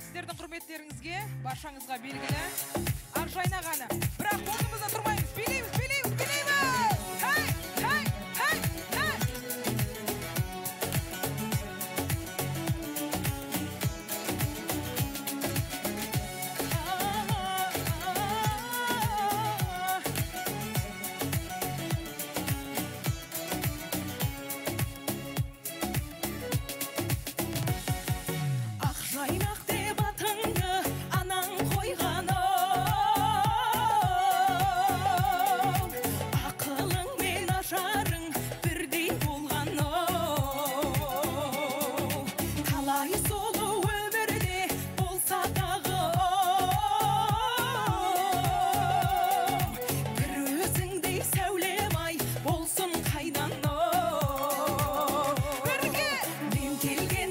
сіздердің құрметтеріңізге, баршаңызға белгілі Ақжайна ғана. Бірақ орнымызда тұрмаймыз, билейміз, билейміз, билейміз! Хай, хай, хай, хай! Ақжайнақ деп атыңды анаң қойған ақылың мен ажарың бірдей болған қалай сұлу өмірде болса дағы бір өзіңдей сәулем ай болсын қайдан мен келген